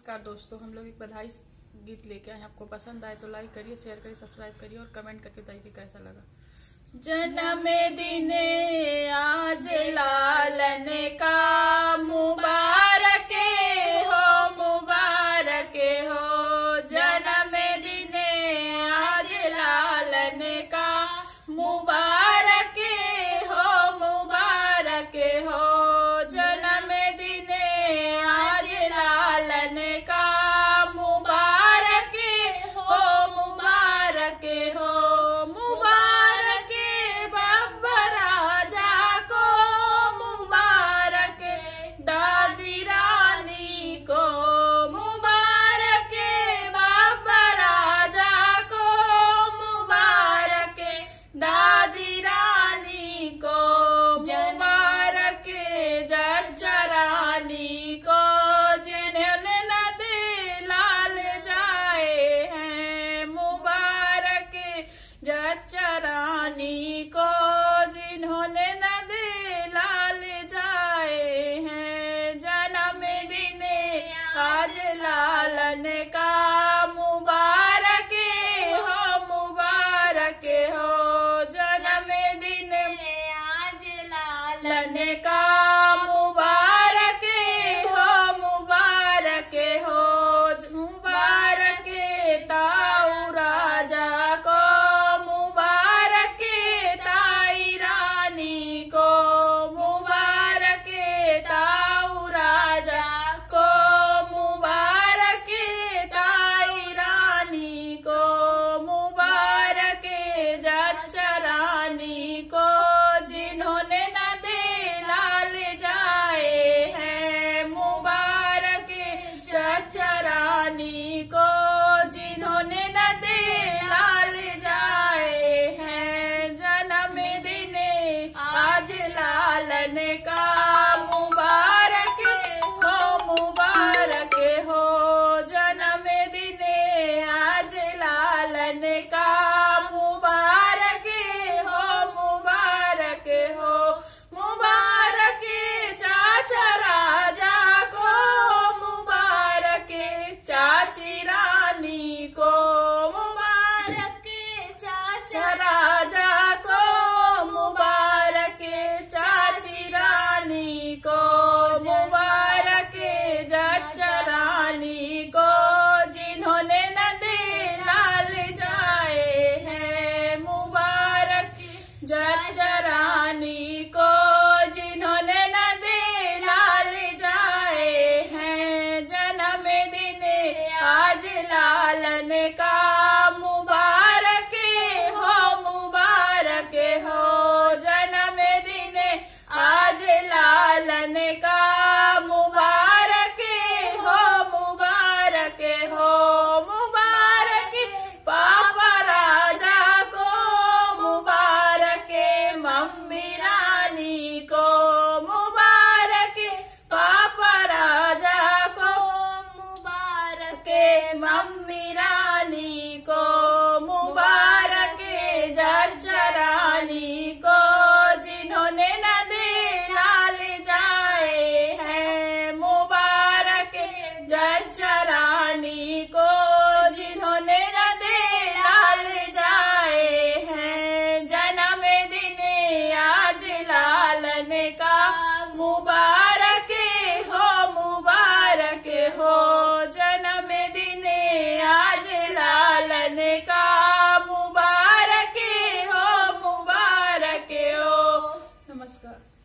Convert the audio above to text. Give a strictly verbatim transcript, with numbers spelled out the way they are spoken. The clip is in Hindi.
नमस्कार दोस्तों, हम लोग एक बधाई गीत लेके आए। आपको पसंद आए तो लाइक करिए, शेयर करिए, सब्सक्राइब करिए और कमेंट करके बताइए कि कैसा लगा। जन्म दिन आज लालन का मुबारक हो, मुबारक हो। जन्म दिन आज लालन का मुबारक हो, मुबारक हो। जन्म दिन आज लालन का मुबारक हो, मुबारक हो। मुबारक बब्बर राजा को, मुबारक दादी रानी को। मुबारक बब्बर राजा को, मुबारक दादी रानी को। मुबारक जज्जा रानी को, जिन्होंने नद लाल जाए हैं। मुबारक जज्जा रानी को, जिन्होंने नद लाल जाए हैं। जन्मदिन आज लालन का मुबारक हो, मुबारक हो। जन्मदिन आज लालन का मुबारक हो, मुबारक हो। मुबारक ताऊ राजा को, मुबारक ताई रानी को। मुबारक ताऊ राजा को, मुबारक ताई रानी को। मुबारक जज्जा रानी को, जिन्होंने नद लाल जाए हैं। मुबारक जज्जा रानी को, जिन्होंने नद लाल जाए हैं। जन्मदिन आज लालन का मुबारक हो, मुबारक हो। जन्मदिन आज लालन का मुबारक हो, मुबारक हो। मुबारक चाचा राजा को, मुबारक चाची रानी को। मुबारक चाचा राजा को, मुबारक चाची रानी को। मुबारक जज्जा रानी को, जिन्होंने नद लाल जाए हैं। मुबारक जज्जा रानी को, जिन्होंने नद लाल जाए हैं। जन्मदिन आज लालन का मुबारक हो, मुबारक हो। जन्मदिन आज लालन का मुबारक हो, मुबारक हो। मुबारक पापा राजा को, मुबारक मम्मी रानी को। मुबारक पापा राजा को, मुबारक मम्मी रानी को। मुबारक जज्जा रानी को, जिन्होंने नद लाल जाए हैं। मुबारक जज्जा रानी को, जिन्होंने नद लाल जाए हैं। जन्मदिन आज लालन का मुबारक हो, मुबारक हो। जन्मदिन आज लालन का मुबारक हो, मुबारक हो। नमस्कार।